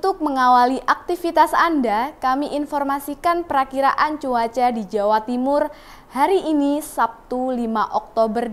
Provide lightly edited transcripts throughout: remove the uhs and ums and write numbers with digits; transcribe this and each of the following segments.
Untuk mengawali aktivitas Anda, kami informasikan perakiraan cuaca di Jawa Timur hari ini Sabtu 5 Oktober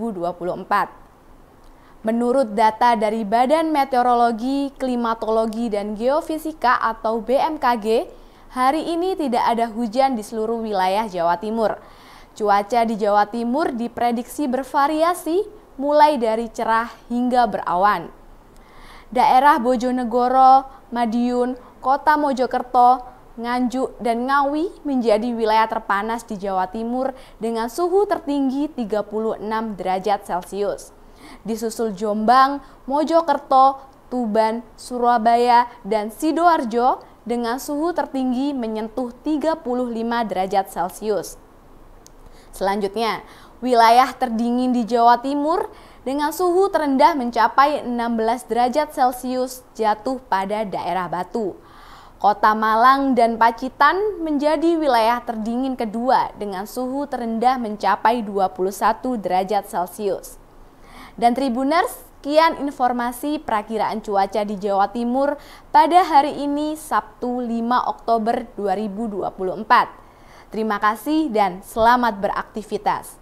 2024. Menurut data dari Badan Meteorologi, Klimatologi, dan Geofisika atau BMKG, hari ini tidak ada hujan di seluruh wilayah Jawa Timur. Cuaca di Jawa Timur diprediksi bervariasi mulai dari cerah hingga berawan. Daerah Bojonegoro, Madiun, Kota Mojokerto, Nganjuk, dan Ngawi menjadi wilayah terpanas di Jawa Timur dengan suhu tertinggi 36 derajat Celcius. Disusul Jombang, Mojokerto, Tuban, Surabaya, dan Sidoarjo dengan suhu tertinggi menyentuh 35 derajat Celcius. Selanjutnya, wilayah terdingin di Jawa Timur dengan suhu terendah mencapai 16 derajat Celcius jatuh pada daerah Batu. Kota Malang dan Pacitan menjadi wilayah terdingin kedua dengan suhu terendah mencapai 21 derajat Celcius. Dan Tribuners, sekian informasi perakiraan cuaca di Jawa Timur pada hari ini Sabtu 5 Oktober 2024. Terima kasih dan selamat beraktivitas.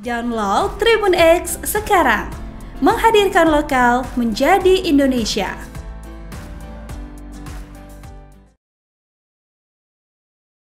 Download Tribun X sekarang, menghadirkan lokal menjadi Indonesia.